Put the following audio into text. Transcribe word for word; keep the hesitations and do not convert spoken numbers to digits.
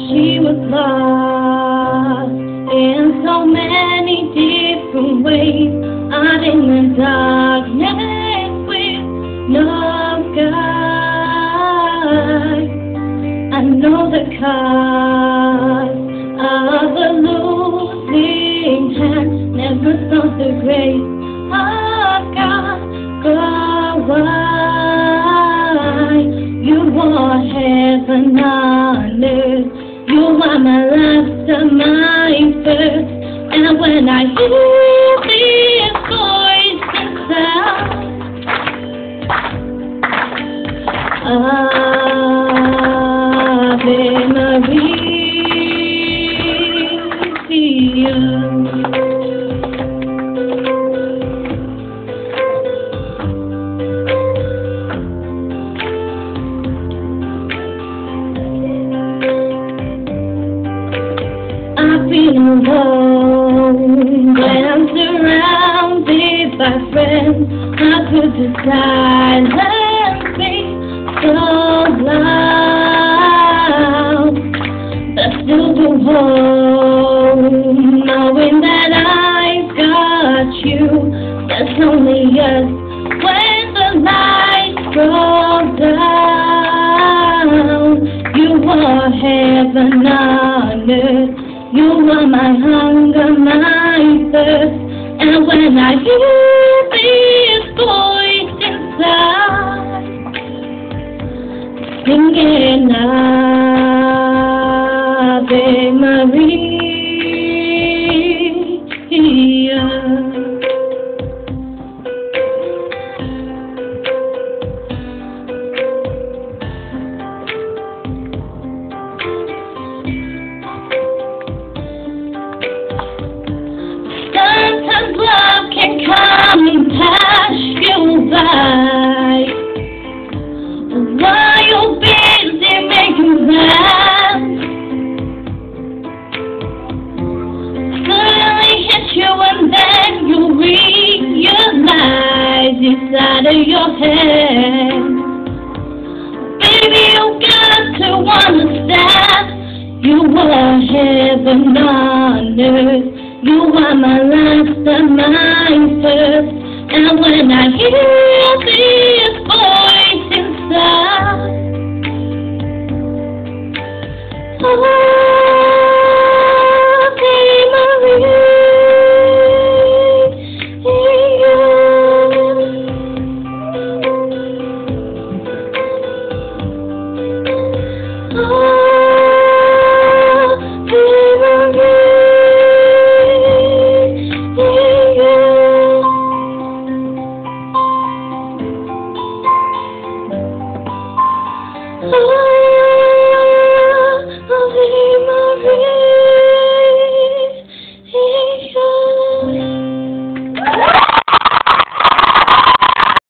She was lost in so many different ways, out in the darkness with no guide. I know the cost of a losing hand never sounds the grace of God. Go wide, you are heaven on earth. You are my last and my first. And when I hear this voice inside, Ave Maria. I feel alone when I'm surrounded by friends. How could the silence be so loud? But still go home, knowing that I've got you. There's only us when the lights go down. You are heaven on earth. You are my hunger, my thirst. And when I hear this voice inside, singing Ave Maria. Sometimes love can come and pass you by, while you're busy making plans. Suddenly hit you and then you realize it's out of your head. Baby, you got to understand, you are heaven on earth. You are my last and my first. And when I hear this voice inside, oh,